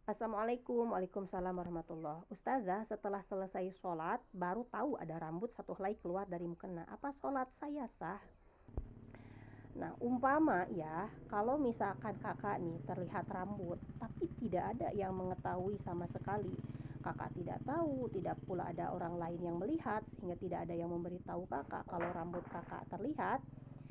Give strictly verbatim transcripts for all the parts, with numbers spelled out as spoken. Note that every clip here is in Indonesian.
Assalamualaikum, waalaikumsalam warahmatullah. Ustazah, setelah selesai sholat, baru tahu ada rambut satu helai keluar dari mukena. Apa sholat saya sah? Nah, umpama ya, kalau misalkan kakak nih terlihat rambut, tapi tidak ada yang mengetahui sama sekali. Kakak tidak tahu, tidak pula ada orang lain yang melihat, sehingga tidak ada yang memberitahu kakak kalau rambut kakak terlihat.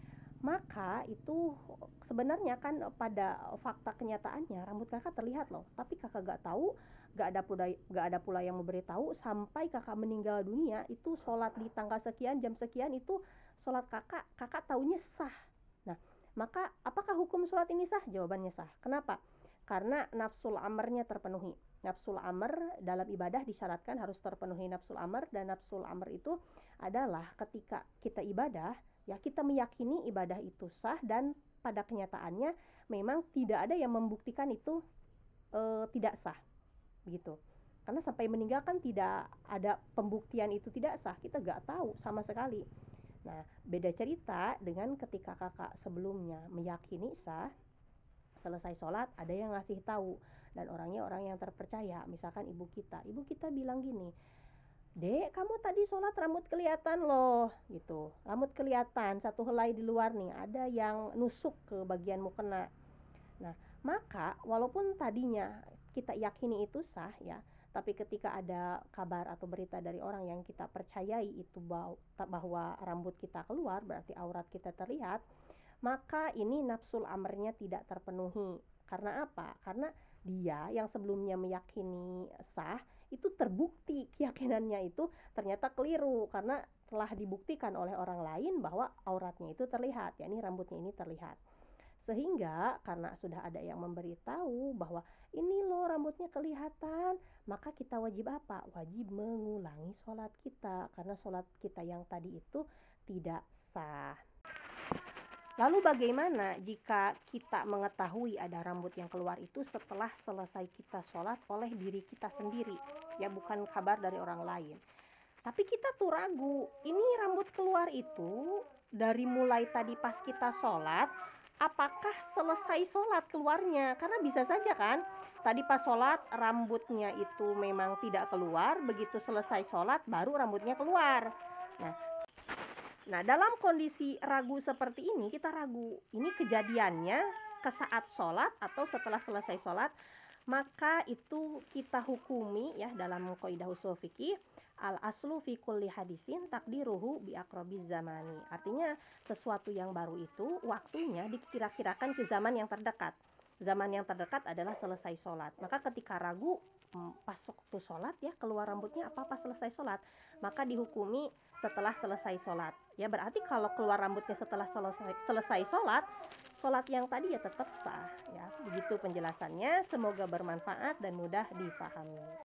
Maka itu sebenarnya kan pada fakta kenyataannya rambut kakak terlihat loh, tapi kakak gak tahu, gak ada pula gak ada pula yang memberitahu sampai kakak meninggal dunia. Itu sholat di tanggal sekian jam sekian, itu sholat kakak kakak taunya sah. Nah, maka apakah hukum sholat ini sah? Jawabannya sah. Kenapa? Karena nafsul amarnya terpenuhi. Nafsul amr dalam ibadah disyaratkan harus terpenuhi nafsul amr, dan nafsul amr itu adalah ketika kita ibadah, ya kita meyakini ibadah itu sah, dan pada kenyataannya memang tidak ada yang membuktikan itu e, tidak sah, begitu. Karena sampai meninggal kan tidak ada pembuktian itu tidak sah, kita gak tahu sama sekali. Nah, beda cerita dengan ketika kakak sebelumnya meyakini sah, selesai sholat ada yang ngasih tahu, dan orangnya orang yang terpercaya, misalkan ibu kita. Ibu kita bilang gini, "Dek, kamu tadi sholat rambut kelihatan loh," gitu. Rambut kelihatan satu helai di luar nih, ada yang nusuk ke bagian mukena. Nah, maka walaupun tadinya kita yakini itu sah ya, tapi ketika ada kabar atau berita dari orang yang kita percayai itu bahwa rambut kita keluar, berarti aurat kita terlihat, maka ini nafsul amarnya tidak terpenuhi. Karena apa? Karena dia yang sebelumnya meyakini sah, itu terbukti keyakinannya itu ternyata keliru, karena telah dibuktikan oleh orang lain bahwa auratnya itu terlihat, yakni rambutnya ini terlihat. Sehingga karena sudah ada yang memberitahu bahwa ini loh rambutnya kelihatan, maka kita wajib apa? Wajib mengulangi sholat kita, karena sholat kita yang tadi itu tidak sah. Lalu bagaimana jika kita mengetahui ada rambut yang keluar itu setelah selesai kita sholat oleh diri kita sendiri, ya bukan kabar dari orang lain. Tapi kita tuh ragu, ini rambut keluar itu dari mulai tadi pas kita sholat, apakah selesai sholat keluarnya? Karena bisa saja kan, tadi pas sholat rambutnya itu memang tidak keluar, begitu selesai sholat baru rambutnya keluar. Nah, Nah, dalam kondisi ragu seperti ini, kita ragu, ini kejadiannya ke saat sholat atau setelah selesai sholat, maka itu kita hukumi ya dalam qaidah ushul fikih, al aslu fi kulli hadisin takdiruhu bi aqrabiz zamani. Artinya sesuatu yang baru itu waktunya dikira-kirakan ke zaman yang terdekat. Zaman yang terdekat adalah selesai sholat. Maka ketika ragu pas waktu sholat ya keluar rambutnya apa pas selesai sholat, maka dihukumi setelah selesai sholat. Ya berarti kalau keluar rambutnya setelah selesai, selesai sholat, sholat yang tadi ya tetap sah. Ya begitu penjelasannya. Semoga bermanfaat dan mudah dipahami.